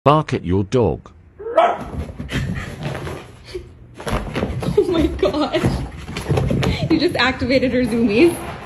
Bark at your dog. Oh my gosh. You just activated her zoomies.